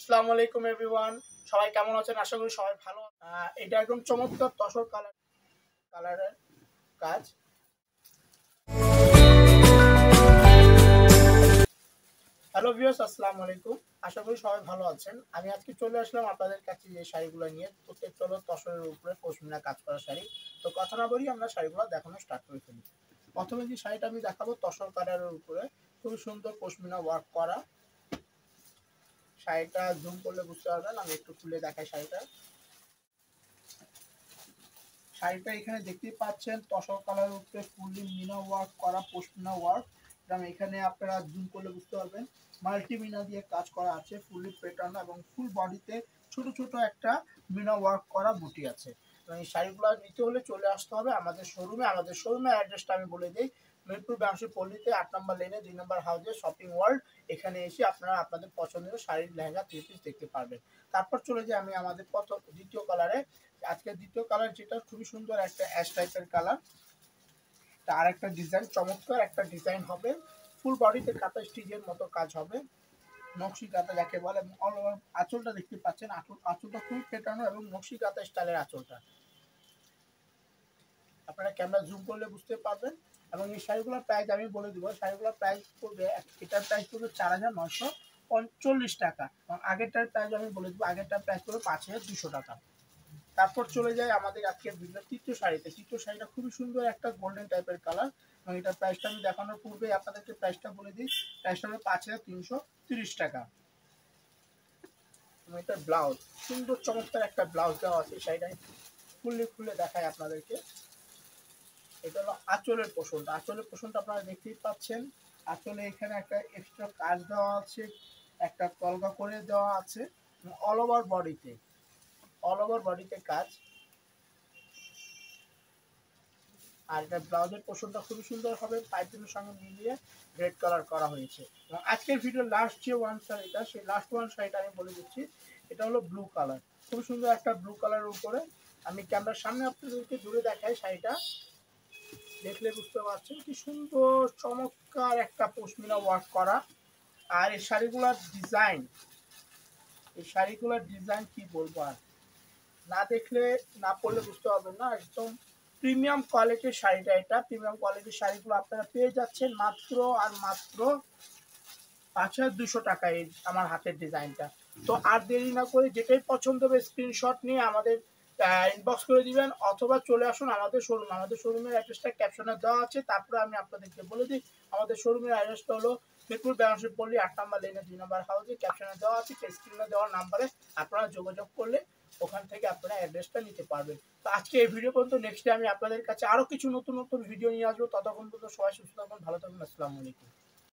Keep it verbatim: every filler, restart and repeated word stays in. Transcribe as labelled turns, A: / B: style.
A: আসসালামু আলাইকুম এভরিওয়ান, সবাই কেমন আছেন? আশা করি সবাই ভালো। এটা একদম চমৎকার তসর কালার কালারের কাজ। হ্যালো ভিউয়ার্স, আসসালামু আলাইকুম। আশা করি সবাই ভালো আছেন। আমি আজকে চলে আসলাম আপনাদের কাছে এই শাড়িগুলো নিয়ে। প্রত্যেকটা হলো তসরের উপরে পশমিনা কাজ করা শাড়ি। তো কথা না বলি আমরা শাড়িগুলো দেখানো স্টার্ট করে ফেলি। প্রথমে যে শাড়িটা আমি দেখাবো তসর কালারের উপরে খুব সুন্দর পশমিনা ওয়ার্ক করা শাড়িটা। জুম করলে বুঝতে পারবেন, আমি একটু খুলে দেখাই শাড়িটা। শাড়িটা এখানে দেখতেই পাচ্ছেন তসর কালারের উপরে ফুললি মিনা ওয়ার্ক করা পশমিনা ওয়ার্ক। এবং এখানে আপনারা জুম করলে বুঝতে পারবেন মাল্টি মিনা দিয়ে কাজ করা আছে, ফুললি প্যাটার্ন এবং ফুল বডিতে ছোট ছোট একটা মিনা ওয়ার্ক করা বুটি আছে। এবং এই শাড়িগুলো নিতে হলে চলে আসতে হবে আমাদের শোরুমে। আমাদের শোরুমের অ্যাড্রেসটা আমি বলে দিই, মিরপুর ব্যবসায়ী পল্লীতে আট নম্বর লেনে দুই নম্বর হাউসে শপিং ওয়ার্ল্ড। এখানে এসে আপনারা আপনাদের পছন্দের শাড়ির লেহেঙ্গা থ্রি পিস দেখতে পারবেন। তারপর চলে যাই আমি আমাদের প্রথম দ্বিতীয় কালারে। আজকে দ্বিতীয় কালার যেটা খুবই সুন্দর একটা অ্যাশ টাইপের কালার, তার একটা ডিজাইন চমৎকার একটা ডিজাইন হবে। ফুল বডিতে কাঁথা স্টিচের মতো কাজ হবে, নকশি কাঁথা যাকে বলে। এবং অল ওভার আঁচলটা দেখতে পাচ্ছেন, আঁচল আঁচলটা খুবই পেটানো এবং নকশি কাঁথা স্টাইলের আঁচলটা আপনারা ক্যামেরা জুম করলে বুঝতে পারবেন। এবং এই শাড়িগুলোর প্রাইস আমি বলে দিব, শাড়িগুলোর প্রাইস পড়বে, এটার প্রাইস পড়বে চার হাজার নয়শো পঞ্চল্লিশ টাকা। এবং আগেরটার প্রাইস আমি বলে দেবো, আগেরটার প্রাইস পড়বে পাঁচ হাজার দুশো টাকা। তারপর চলে যায় আমাদের আজকের ভিডিও তৃতীয় শাড়িতে। তৃতীয় শাড়িটা খুবই সুন্দর একটা গোল্ডেন টাইপের কালার। এবং এটার প্রাইসটা আমি দেখানোর পূর্বে আপনাদেরকে প্রাইসটা বলে দিই, প্রাইসটা হলো পাঁচ হাজার তিনশো তিরিশ টাকা। এবং এটার ব্লাউজ সুন্দর চমৎকার একটা ব্লাউজ দেওয়া আছে। শাড়িটা খুললে খুলে দেখায় আপনাদেরকে। এটা হলো আঁচলের পোষণটা। আঁচলের পোষণটা আপনারা দেখতেই পাচ্ছেন। আঁচলে এখানে একটা এক্সট্রা কাজ দেওয়া আছে, একটা কলকা করে দেওয়া আছে। অল ওভার বডিতে অল ওভার বডিতে কাজ। আর এটা ব্লাউজের পোর্শনটা খুবই সুন্দর হবে, পাইপিংয়ের সঙ্গে মিলিয়ে রেড কালার করা হয়েছে। এবং আজকের ভিডিও লাস্ট যে ওয়ান শাড়িটা, সেই লাস্ট ওয়ান শাড়িটা আমি বলে দিচ্ছি। এটা হলো ব্লু কালার, খুব সুন্দর একটা ব্লু কালারের উপরে। আমি ক্যামেরার সামনে আপনাদেরকে দূরে দেখাই, শাড়িটা দেখলে বুঝতে পারছেন কি সুন্দর চমৎকার একটা পশমিনা ওয়ার্ক করা। আর এই শাড়িগুলোর ডিজাইন এই শাড়িগুলোর ডিজাইন কি বলবো, আর না দেখলে না পড়লে বুঝতে পারবেন না। একদম প্রিমিয়াম কোয়ালিটির শাড়িটা। এটা প্রিমিয়াম কোয়ালিটির শাড়িগুলো আপনারা পেয়ে যাচ্ছেন মাত্র আর মাত্র পাঁচ হাজার দুশো টাকায় আমার হাতের ডিজাইনটা। তো আর দেরি না করে যেটাই পছন্দ হবে স্ক্রিনশট নিয়ে আমাদের ইনবক্স করে দিবেন, অথবা চলে আসুন আমাদের শোরুম। আমাদের শোরুমের অ্যাড্রেসটা ক্যাপশনে দেওয়া আছে। তারপরে আমি আপনাদেরকে বলে দিই, আমাদের শোরুমের অ্যাড্রেসটা হলো মিরপুর ব্যবসায়ী পল্লী আট নম্বর লেনে দুই নম্বর হাউসে। ক্যাপশনে দেওয়া আছে, স্ক্রিনে দেওয়ার নাম্বারে আপনারা যোগাযোগ করলে ওখান থেকে আপনারা অ্যাড্রেসটা নিতে পারবেন। তো আজকে এই ভিডিও পর্যন্ত। নেক্সট ডে আমি আপনাদের কাছে আরও কিছু নতুন নতুন ভিডিও নিয়ে আসবো। ততক্ষণ পর্যন্ত সবাই সুস্থ থাকুন, ভালো থাকুন। আসসালামু আলাইকুম।